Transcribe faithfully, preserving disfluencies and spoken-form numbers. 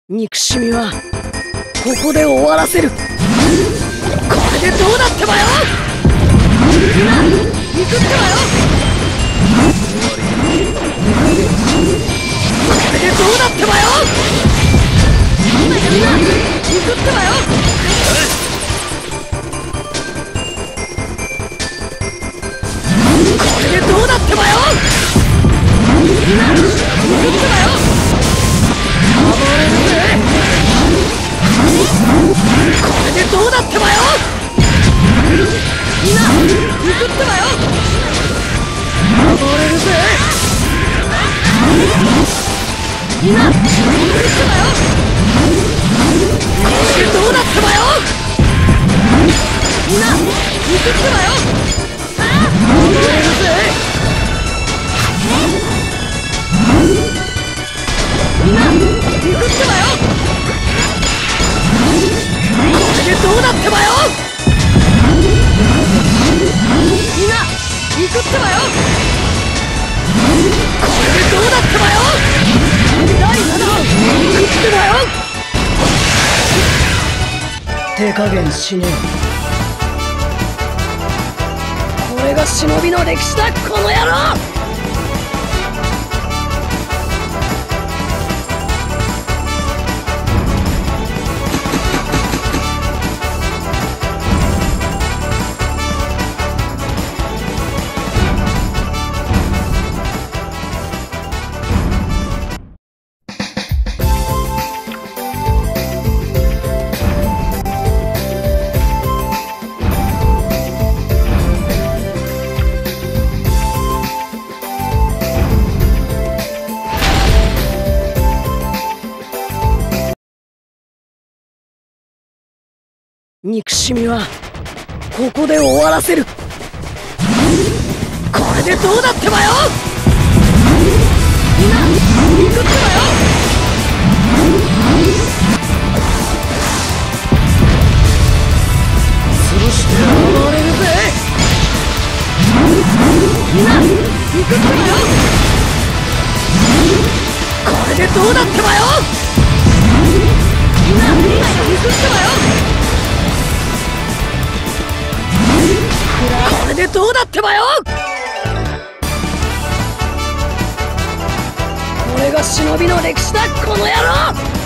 憎しみはここで終わらせる。これでどうなってばよ。みんな行くってばよ。これでどうなってばよ。みんな行くってばよ。これでどうなってばよ。みんな行くってばよ。これでどうなってばよ。みんな行くってばよ。暴れるぜ。みんな行くってばよ。これでどうなってばよ。みんな行くってばよ。暴れるぜ。みんな行くってばよ。これでどうなってばよ。みんな行くってばよ。これでどうなってばよ。だいななばん行くってばよ。手加減しねえ。これが忍びの歴史だ、この野郎。憎しみはここで終わらせる。これでどうなってばよ。みんな行くってばよ。潰して暴れるぜ。みんな行くってばよ。これでどうなってばよ。みんな行くってばよ。これでどうなってばよ。これが忍びの歴史だ、この野郎。